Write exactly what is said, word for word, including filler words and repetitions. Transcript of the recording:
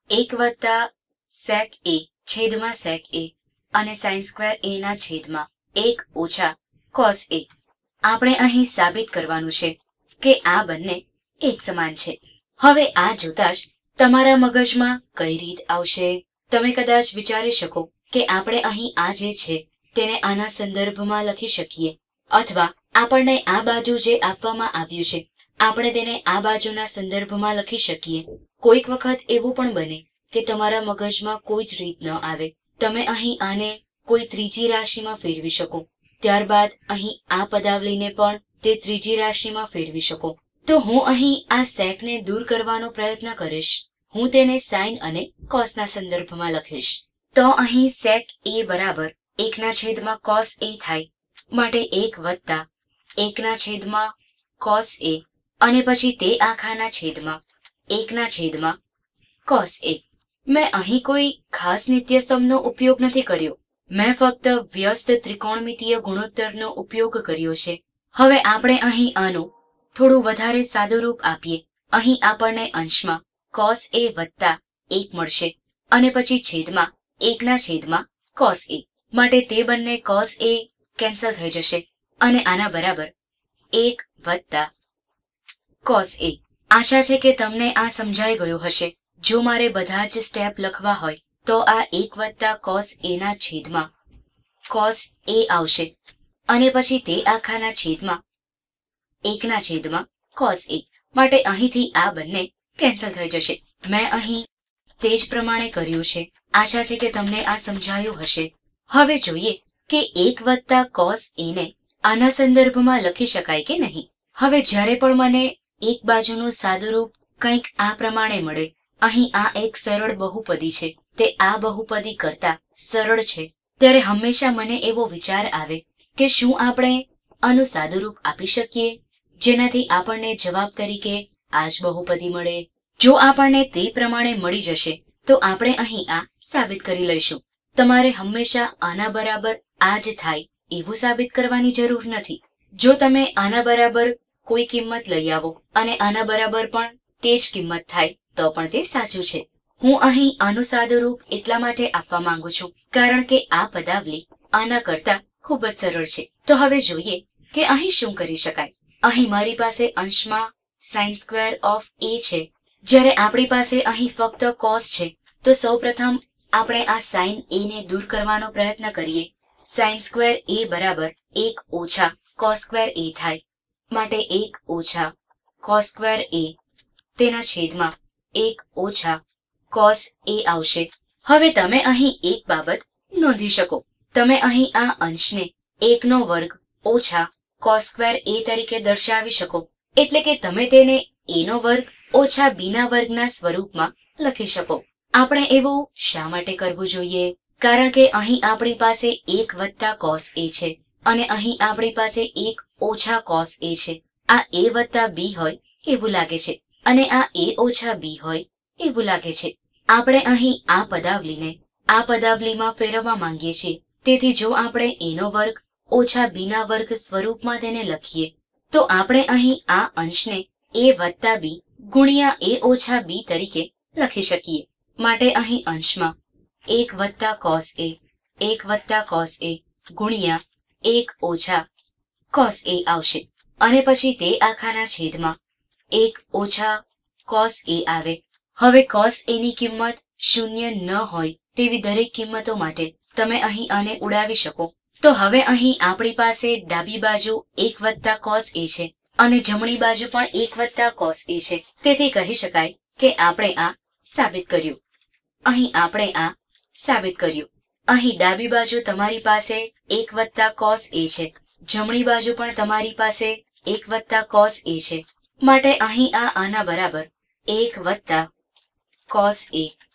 એક વત્તા સેક એ છેદમાં સેક એ અને સાઇન સ્ક્વેર એ ના છેદમાં એક ઓછા કોસ એ. આપણે અહીં સાબિત કરવાનું છે કે આ બંને એક સમાન છે. હવે આ જોતા જ તમારા મગજમાં કઈ રીત આવશે? તમે કદાચ વિચારી શકો કે આપણે અહીં આ જે છે તેને આના સંદર્ભમાં લખી શકીએ, અથવા આપણને આ બાજુ જે આપવામાં આવ્યું છે આપણે તેને આ બાજુના સંદર્ભમાં લખી શકીએ. કોઈક વખત એવું પણ બને કે તમારા મગજમાં કોઈ જ રીત ન આવે. તમે અહીં આને કોઈ ત્રીજી રાશિમાં ફેરવી શકો, ત્યારબાદ અહીં આ પદાવલીને પણ તે ત્રીજી રાશિમાં ફેરવી શકો. તો હું અહીં આ સેકને દૂર કરવાનો પ્રયત્ન કરીશ. હું તેને સાઇન અને કોસના સંદર્ભમાં લખીશ. તો અહીં સેક એ બરાબર એકના છેદમાં કોસ એ થાય, માટે એક વત્તા એકના છેદમાં કોસ એ અને પછી તે આખાના છેદમાં એકના છેદમાં કોસ એ. મેં અહીં કોઈ ખાસ નિત્યસમનો ઉપયોગ નથી કર્યો. મેં ફક્ત વ્યસ્ત ત્રિકોણમિતીય ગુણોત્તરનો ઉપયોગ કર્યો છે. હવે આપણે અહીં આનું થોડું વધારે સાદું રૂપ આપીએ. અહીં આપણને અંશમાં કોસ એ વત્તા એક મળશે અને પછી છેદમાં એકના છેદમાં કોસ એ. માટે તે બંને કોસ એ કેન્સલ થઈ જશે અને આના બરાબર એક વત્તા કોસ એ. આશા છે કે તમને આ સમજાઈ ગયું હશે. જો મારે બધા જ સ્ટેપ લખવા હોય તો આ એક વત્તા કોસ એ ના છેદમાં કોસ એ આવશે અને પછી તે આખાના છેદમાં એકના છેદમાં કોસ એ. માટે અહીંથી આ બંને કેન્સલ થઈ જશે. મેં અહીં તે જ પ્રમાણે કર્યું છે. આશા છે કે તમને આ સમજાયું હશે. હવે જોઈએ કે એક વત્તા કોસ એ ને આના સંદર્ભમાં લખી શકાય કે નહીં. હવે જ્યારે પણ મને એક બાજુનું સાદું રૂપ કંઈક આ પ્રમાણે મળે, અહીં આ એક સરળ બહુપદી છે, તે આ બહુપદી કરતા સરળ છે, ત્યારે હંમેશા મને એવો વિચાર આવે કે શું આપણે આનું સાદું રૂપ આપી શકીએ જેનાથી આપણને જવાબ તરીકે આ જ બહુપદી મળે. જો આપણને તે પ્રમાણે મળી જશે તો આપણે અહીં આ સાબિત કરી લઈશું. તમારે હંમેશા આના બરાબર આ જ થાય એવું સાબિત કરવાની જરૂર નથી. જો તમે આના બરાબર કોઈ કિંમત લઈ આવો અને આના બરાબર પણ તે જ કિંમત થાય તો પણ તે સાચું છે. હું અહીં આનું સાદું રૂપ એટલા માટે આપવા માંગુ છું કારણ કે આ પદાવલી આના કરતા ખૂબ જ સરળ છે. તો હવે જોઈએ કે અહીં શું કરી શકાય. અહીં મારી પાસે અંશમાં સાઇન સ્ક્વેર ઓફ એ છે, જ્યારે આપણી પાસે અહીં ફક્ત કોસ છે. તો સૌપ્રથમ આપણે આ સાઇન એ ને દૂર કરવાનો પ્રયત્ન કરીએ. સાઇન સ્ક્વેર એ બરાબર એક ઓછા કોસ સ્ક્વેર એ થાય, માટે એક ઓછા કોસ સ્ક્વેર એ તેના છેદમાં એક ઓછા કોસ એ આવશે. હવે તમે અહીં એક બાબત નોંધી શકો. તમે અહીં આ અંશને એકનો વર્ગ ઓછા કોસ સ્ક્વેર એ તરીકે દર્શાવી શકો, એટલે કે તમે તેને a નો વર્ગ ઓછા b ના વર્ગના સ્વરૂપમાં લખી શકો. આપણે એવું શા માટે કરવું જોઈએ? કારણ કે અહીં આપણી પાસે એક વત્તા કોસ એ છે અને અહીં આપણી પાસે એક ઓછા કોસ એ છે. આ a વત્તા b હોય એવું લાગે છે અને આ a ઓછા b હોય એવું લાગે છે. આપણે અહીં આ પદાવલીને આ પદાવલીમાં ફેરવવા માંગીએ છીએ. તેથી જો આપણે a નો વર્ગ ઓછા b ના વર્ગ સ્વરૂપમાં તેને લખીએ તો આપણે અહીં આ અંશને a વત્તા b ગુણ્યા a ઓછા b તરીકે લખી શકીએ. માટે અહીં અંશમાં એક વત્તા કોસ એ એક વત્તા કોસ એ ગુણ્યા એક ઓછા કોસ એ આવશે અને પછી તે આખાના છેદમાં એક ઓછા કોસ એ આવે. હવે કોસ એ ની કિંમત શૂન્ય ન હોય તેવી દરેક કિંમતો માટે તમે અહીં આને ઉડાવી શકો. તો હવે અહીં આપણી પાસે ડાબી બાજુ એક વત્તા કોસ એ છે અને જમણી બાજુ પણ એક વત્તા કોસ એ છે. તેથી કહી શકાય કે આપણે આ સાબિત કર્યું. અહીં આપણે આ સાબિત કર્યું. અહીં ડાબી બાજુ તમારી પાસે એક વત્તા કોસ એ છે, જમણી બાજુ પણ તમારી પાસે એક વત્તા કોસ એ છે. માટે અહીં આ આના બરાબર એક વત્તા કોસ એ